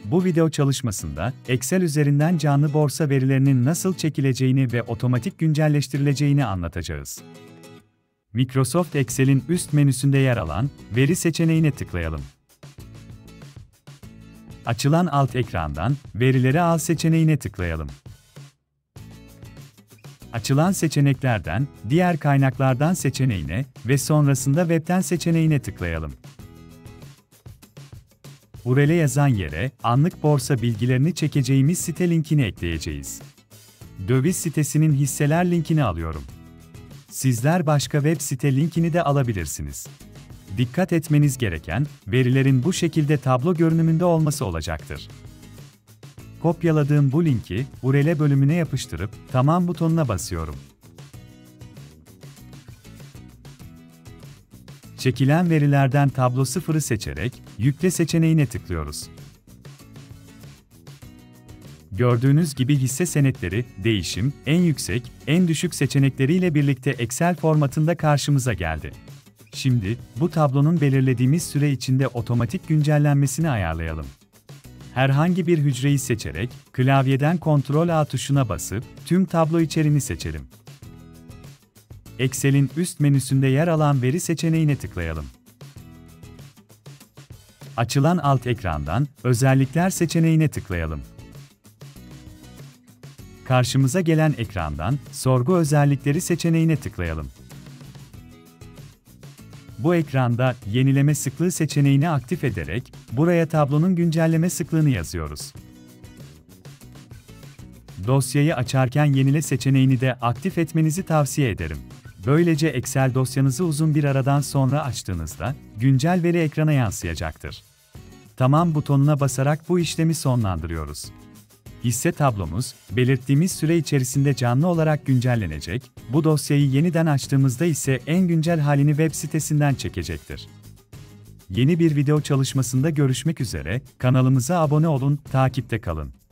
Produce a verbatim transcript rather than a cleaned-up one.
Bu video çalışmasında Excel üzerinden canlı borsa verilerinin nasıl çekileceğini ve otomatik güncelleştirileceğini anlatacağız. Microsoft Excel'in üst menüsünde yer alan Veri seçeneğine tıklayalım. Açılan alt ekrandan Verileri al seçeneğine tıklayalım. Açılan seçeneklerden Diğer kaynaklardan seçeneğine ve sonrasında Web'ten seçeneğine tıklayalım. U R L yazan yere anlık borsa bilgilerini çekeceğimiz site linkini ekleyeceğiz. Döviz sitesinin hisseler linkini alıyorum. Sizler başka web site linkini de alabilirsiniz. Dikkat etmeniz gereken, verilerin bu şekilde tablo görünümünde olması olacaktır. Kopyaladığım bu linki U R L bölümüne yapıştırıp Tamam butonuna basıyorum. Çekilen verilerden tablo sıfırı seçerek Yükle seçeneğine tıklıyoruz. Gördüğünüz gibi hisse senetleri, değişim, en yüksek, en düşük seçenekleriyle birlikte Excel formatında karşımıza geldi. Şimdi, bu tablonun belirlediğimiz süre içinde otomatik güncellenmesini ayarlayalım. Herhangi bir hücreyi seçerek, klavyeden kontrol A tuşuna basıp, tüm tablo içeriğini seçelim. Excel'in üst menüsünde yer alan Veri seçeneğine tıklayalım. Açılan alt ekrandan Özellikler seçeneğine tıklayalım. Karşımıza gelen ekrandan Sorgu özellikleri seçeneğine tıklayalım. Bu ekranda Yenileme sıklığı seçeneğini aktif ederek buraya tablonun güncelleme sıklığını yazıyoruz. Dosyayı açarken Yenile seçeneğini de aktif etmenizi tavsiye ederim. Böylece Excel dosyanızı uzun bir aradan sonra açtığınızda güncel veri ekrana yansıyacaktır. Tamam butonuna basarak bu işlemi sonlandırıyoruz. Hisse tablomuz, belirttiğimiz süre içerisinde canlı olarak güncellenecek, bu dosyayı yeniden açtığımızda ise en güncel halini web sitesinden çekecektir. Yeni bir video çalışmasında görüşmek üzere, kanalımıza abone olun, takipte kalın.